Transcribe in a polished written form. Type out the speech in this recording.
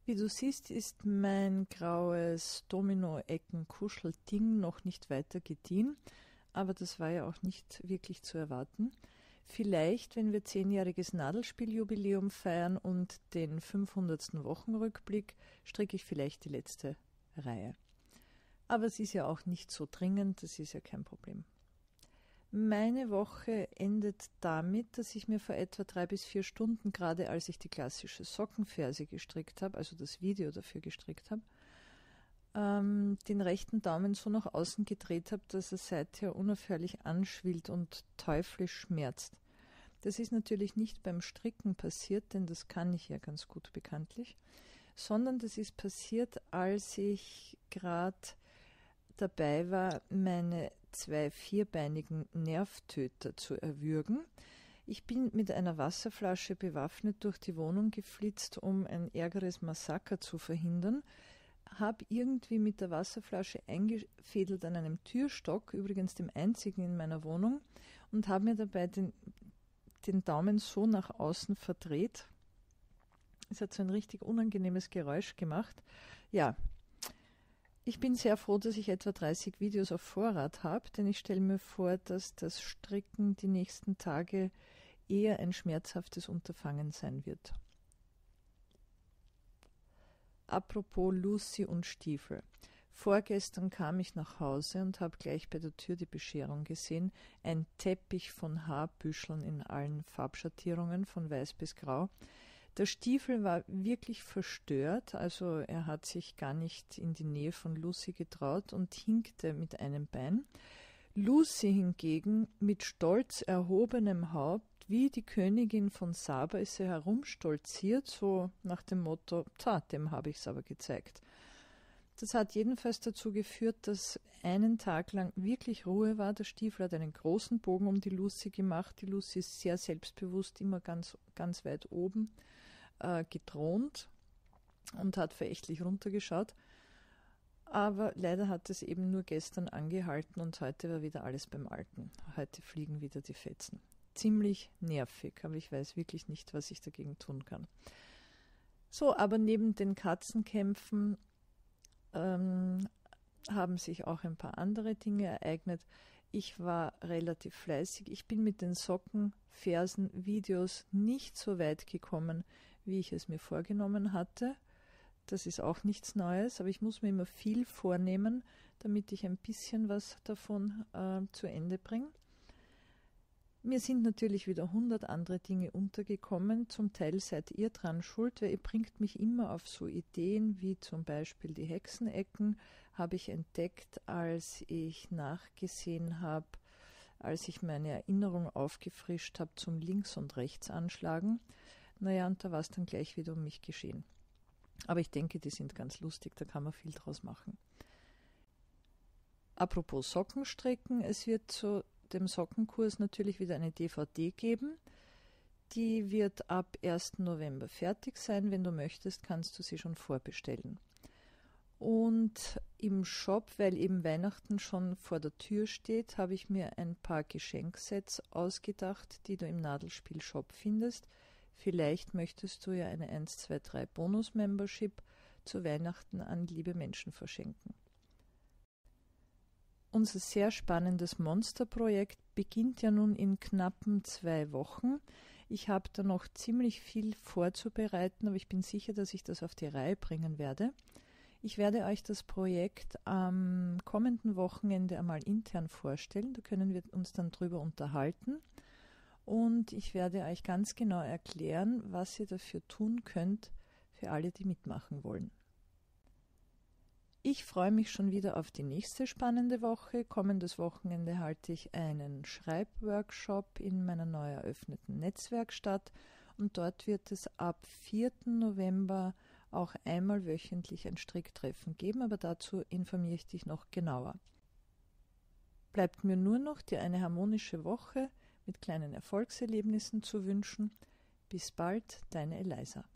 Wie du siehst, ist mein graues Domino-Ecken-Kuschelding noch nicht weiter gediehen, aber das war ja auch nicht wirklich zu erwarten. Vielleicht, wenn wir 10-jähriges Nadelspieljubiläum feiern und den 500. Wochenrückblick, stricke ich vielleicht die letzte Reihe. Aber es ist ja auch nicht so dringend, das ist ja kein Problem. Meine Woche endet damit, dass ich mir vor etwa 3 bis 4 Stunden, gerade als ich die klassische Sockenferse gestrickt habe, also das Video dafür gestrickt habe, den rechten Daumen so nach außen gedreht habe, dass er seither unaufhörlich anschwillt und teuflisch schmerzt. Das ist natürlich nicht beim Stricken passiert, denn das kann ich ja ganz gut bekanntlich, sondern das ist passiert, als ich gerade dabei war, meine 2 vierbeinigen Nervtöter zu erwürgen. Ich bin mit einer Wasserflasche bewaffnet durch die Wohnung geflitzt, um ein ärgeres Massaker zu verhindern, habe irgendwie mit der Wasserflasche eingefädelt an einem Türstock, übrigens dem einzigen in meiner Wohnung, und habe mir dabei den Daumen so nach außen verdreht. Es hat so ein richtig unangenehmes Geräusch gemacht. Ja, ich bin sehr froh, dass ich etwa 30 Videos auf Vorrat habe, denn ich stelle mir vor, dass das Stricken die nächsten Tage eher ein schmerzhaftes Unterfangen sein wird. Apropos Lucy und Stiefel. Vorgestern kam ich nach Hause und habe gleich bei der Tür die Bescherung gesehen. Ein Teppich von Haarbüscheln in allen Farbschattierungen, von weiß bis grau. Der Stiefel war wirklich verstört, also er hat sich gar nicht in die Nähe von Lucy getraut und hinkte mit einem Bein. Lucy hingegen mit stolz erhobenem Haupt, wie die Königin von Saba, ist sie herumstolziert, so nach dem Motto, dem habe ich's aber gezeigt. Das hat jedenfalls dazu geführt, dass einen Tag lang wirklich Ruhe war. Der Stiefel hat einen großen Bogen um die Lucy gemacht. Die Lucy ist sehr selbstbewusst, immer ganz, ganz weit oben gethront und hat verächtlich runtergeschaut. Aber leider hat es eben nur gestern angehalten und heute war wieder alles beim Alten. Heute fliegen wieder die Fetzen. Ziemlich nervig, aber ich weiß wirklich nicht, was ich dagegen tun kann. So, aber neben den Katzenkämpfen haben sich auch ein paar andere Dinge ereignet. Ich war relativ fleißig. Ich bin mit den Socken, Fersen, Videos nicht so weit gekommen, wie ich es mir vorgenommen hatte. Das ist auch nichts Neues, aber ich muss mir immer viel vornehmen, damit ich ein bisschen was davon zu Ende bringe. Mir sind natürlich wieder 100 andere Dinge untergekommen. Zum Teil seid ihr dran schuld, weil ihr bringt mich immer auf so Ideen, wie zum Beispiel die Hexenecken, habe ich entdeckt, als ich nachgesehen habe, als ich meine Erinnerung aufgefrischt habe zum Links- und Rechtsanschlagen. Naja, und da war es dann gleich wieder um mich geschehen. Aber ich denke, die sind ganz lustig, da kann man viel draus machen. Apropos Sockenstricken, es wird zu dem Sockenkurs natürlich wieder eine DVD geben. Die wird ab 1. November fertig sein. Wenn du möchtest, kannst du sie schon vorbestellen. Und im Shop, weil eben Weihnachten schon vor der Tür steht, habe ich mir ein paar Geschenksets ausgedacht, die du im Nadelspiel-Shop findest. Vielleicht möchtest du ja eine 1, 2, 3 Bonus-Membership zu Weihnachten an liebe Menschen verschenken. Unser sehr spannendes Monsterprojekt beginnt ja nun in knappen 2 Wochen. Ich habe da noch ziemlich viel vorzubereiten, aber ich bin sicher, dass ich das auf die Reihe bringen werde. Ich werde euch das Projekt am kommenden Wochenende einmal intern vorstellen. Da können wir uns dann drüber unterhalten. Und ich werde euch ganz genau erklären, was ihr dafür tun könnt, für alle, die mitmachen wollen. Ich freue mich schon wieder auf die nächste spannende Woche. Kommendes Wochenende halte ich einen Schreibworkshop in meiner neu eröffneten Netzwerkstatt und dort wird es ab 4. November auch einmal wöchentlich ein Stricktreffen geben, aber dazu informiere ich dich noch genauer. Bleibt mir nur noch, dir eine harmonische Woche mit kleinen Erfolgserlebnissen zu wünschen. Bis bald, deine Eliza.